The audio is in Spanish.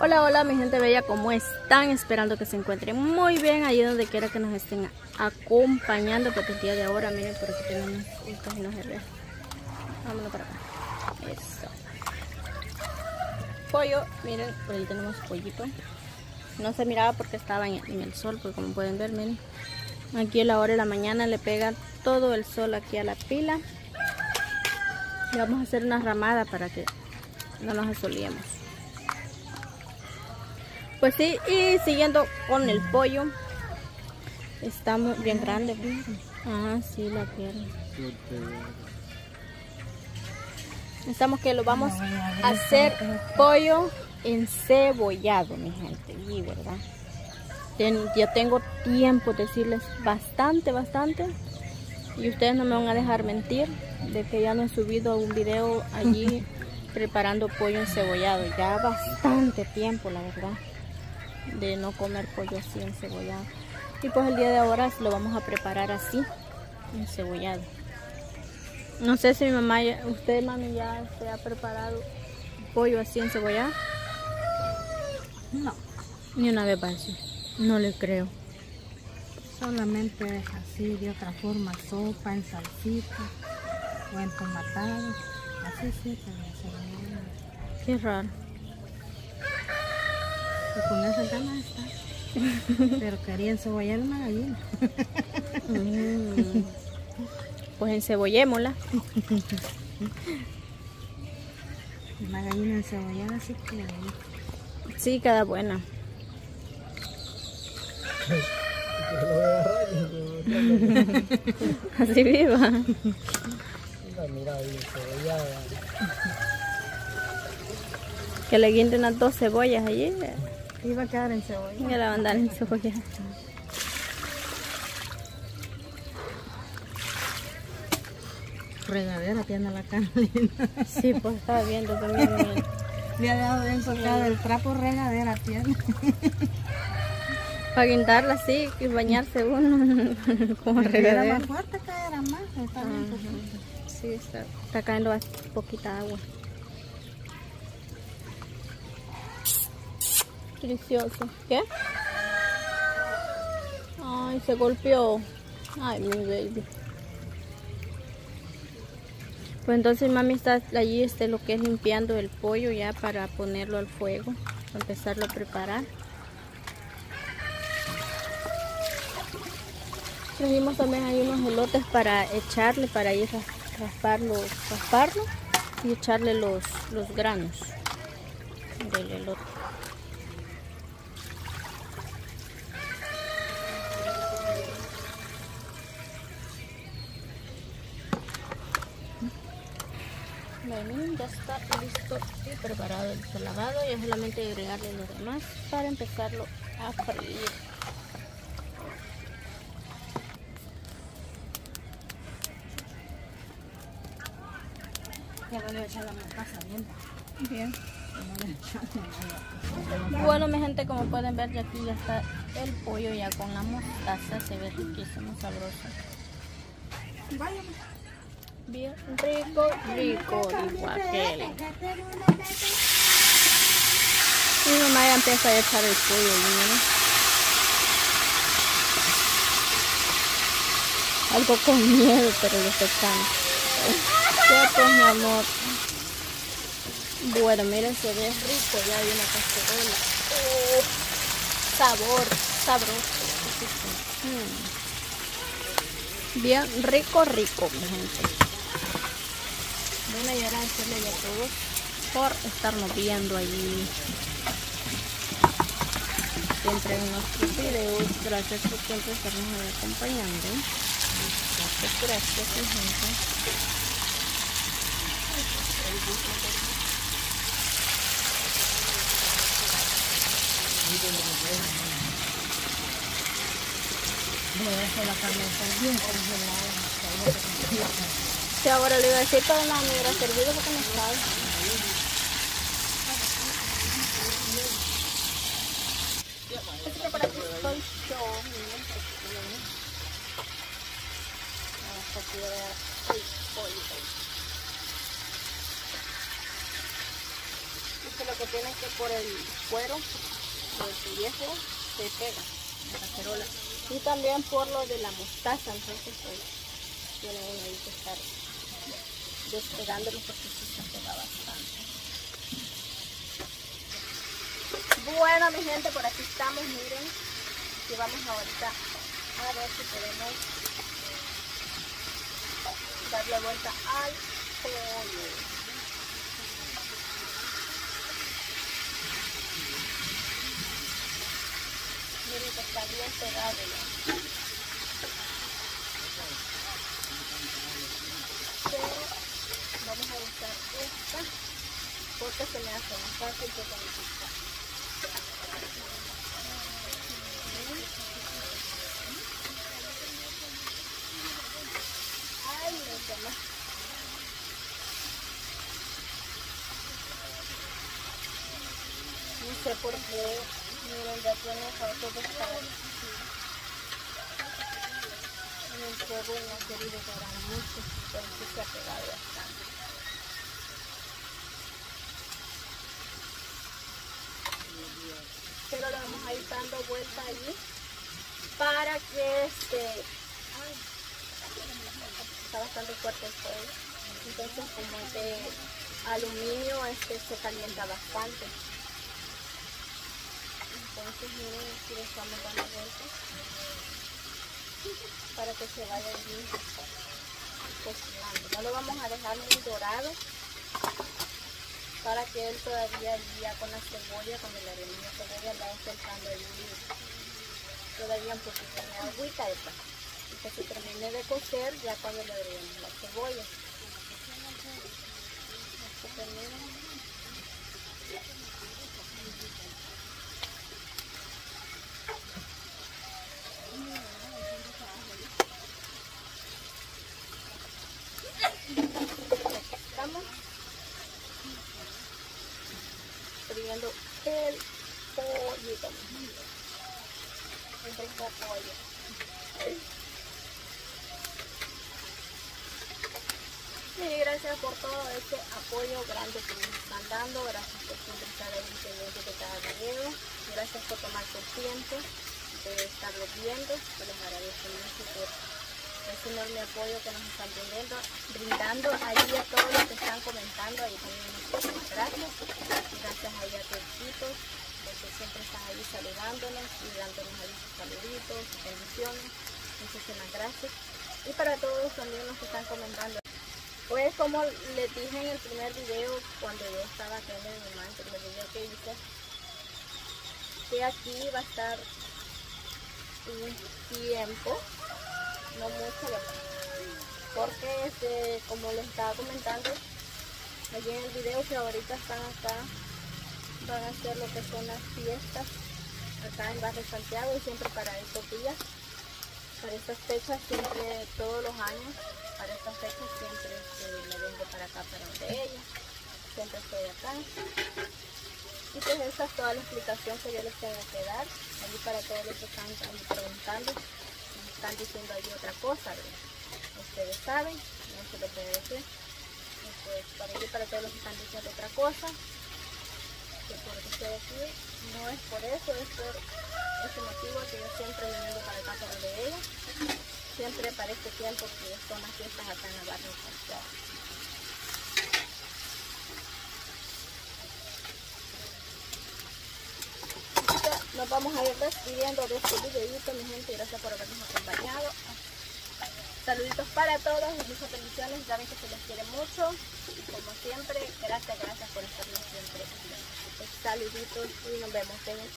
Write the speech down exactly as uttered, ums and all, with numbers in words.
Hola, hola mi gente bella, ¿cómo están? Esperando que se encuentren muy bien allí donde quiera que nos estén acompañando. Porque el día de ahora, miren, por aquí tenemos un cajino de res. Vámonos para acá. Eso. Pollo, miren, por ahí tenemos pollito. No se miraba porque estaba en, en el sol, porque como pueden ver, miren. Aquí a la hora de la mañana le pega todo el sol aquí a la pila. Y vamos a hacer una ramada para que no nos asolemos. Pues sí, y siguiendo con el pollo. Estamos bien grandes. Ah, sí, la pierna. Estamos que lo vamos a hacer pollo encebollado, mi gente. Y verdad. Ya tengo tiempo de decirles bastante, bastante. Y ustedes no me van a dejar mentir de que ya no he subido un video allí preparando pollo encebollado. Ya bastante tiempo, la verdad, de no comer pollo así encebollado. Y pues el día de ahora lo vamos a preparar así, encebollado. No sé si mi mamá, ya, usted mami ya se ha preparado pollo así encebollado. No. Ni una vez así. No le creo. Solamente así, de otra forma, sopa, en salsita o entomatado. Así sí, pero encebollado. Qué raro. Y con esa gana está. Pero quería encebolar una gallina. Mm. Pues encebollémosla. Una gallina encebollada así que... Sí, queda buena. Así viva. Que le guinde unas dos cebollas allí. Iba a quedar en cebolla. Y la van a andar en cebolla. Regadera tiene la carne linda. Sí, pues estaba viendo también. Le ha dado bien soltado el trapo, regadera tiene. Para guindarla así y bañarse uno como regadera. regadera. Más fuerte caerá más. Está bien poquito. Sí, está, está cayendo poquita agua. Delicioso. ¿Qué? Ay, se golpeó. Ay, mi baby. Pues entonces mami está allí, este, lo que es limpiando el pollo ya para ponerlo al fuego, para empezarlo a preparar. Trajimos también ahí unos elotes para echarle, para ir a rasparlo, rasparlo y echarle los, los granos del elote. Bueno, ya está listo y preparado el lavado. Ya solamente agregarle lo demás para empezarlo a freír. Ya voy a echar la mostaza bien. Bien. Bueno, mi gente, como pueden ver, ya aquí ya está el pollo ya con la mostaza. Se ve riquísimo, sabroso. Vaya. Bien rico, rico, igual que él. Mi mamá ya empieza a echar el pollo, ¿no? Algo con miedo, pero lo está echando. ¿Qué pues, mi amor? Bueno, miren, se ve rico ya hay una cacerola. Oh, sabor, sabroso. Mm. Bien rico, rico, mi gente. Bueno, y agradecerle a todos por estarnos viendo allí siempre en nuestros videos. Gracias por siempre estarnos acompañando. Muchas gracias, mi gente. Voy a hacer la carne bien congelada. Sí, ahora le iba a decir, pero no me hubiera servido porque no estaba. Así que por aquí estoy yo. Vamos a tirar el pollo. Esto es lo porque tiene que por el cuero del pellejo se pega en la cacerola. Y también por lo de la mostaza, entonces pues tiene uno ahí que estar despegándolo porque sí se pega bastante. Bueno, mi gente, por aquí estamos, miren. Y vamos ahorita a ver si podemos darle vuelta al pollo. Miren que está bien pegado ya. Pero vamos a usar esta porque se me hace más fácil que con esta. Ay, no sé más. No sé por qué, miren, ya tiene fotos de estar en el fuego y no ha querido dorar mucho, pero sí se ha pegado bastante. Pero le vamos a ir dando vuelta allí para que este, ay, está bastante fuerte el fuego, entonces como es de aluminio este se calienta bastante. Entonces miren, aquí le estamos dando vueltas para que se vaya bien cocinando. No lo vamos a dejar muy dorado para que él todavía ya con la cebolla, cuando le haremos la cebolla, va soltando el todavía un poquito de agüita de paz. Y que se termine de cocer ya cuando le agreguemos la cebolla. Estamos friendo el pollito, el rico pollo. Y gracias por todo este apoyo grande que nos están dando, gracias por siempre estar ahí pendiente de cada video, gracias por tomar su tiempo de estarlo viendo, que les agradezco mucho por ese enorme apoyo que nos están brindando, brindando ahí a todos los que están comentando, ahí también muchísimas gracias, gracias ahí a todos chicos, porque siempre están ahí saludándonos y dándonos ahí sus saluditos, sus bendiciones, muchísimas gracias. Y para todos también los que están comentando, pues como les dije en el primer video, cuando yo estaba haciendo mi mamá, el primer video que hice, que aquí va a estar un tiempo, no mucho, porque este, como les estaba comentando allí en el video, que ahorita están acá, van a hacer lo que son las fiestas acá en Barrio Santiago, y siempre para estos días, para estas fechas, siempre todos los años, para estas fechas siempre este, me vengo para acá, para donde ella, siempre estoy acá. Y pues esa es toda la explicación que yo les tengo que dar, allí para todos los que están preguntando, me están diciendo ahí otra cosa, ¿verdad? Ustedes saben, no se lo puedo decir, pues para ello, para todos los que están diciendo otra cosa, que por estoy aquí, no es por eso, es por ese motivo que yo siempre me vengo para acá, para donde ella, siempre para este tiempo que son las fiestas acá en la Barrio Santiago. Nos vamos a ir despidiendo de este videito, mi gente, gracias por habernos acompañado. Saluditos para todos y muchas bendiciones, saben que se les quiere mucho, como siempre, gracias, gracias por estarnos siempre. Saluditos y nos vemos.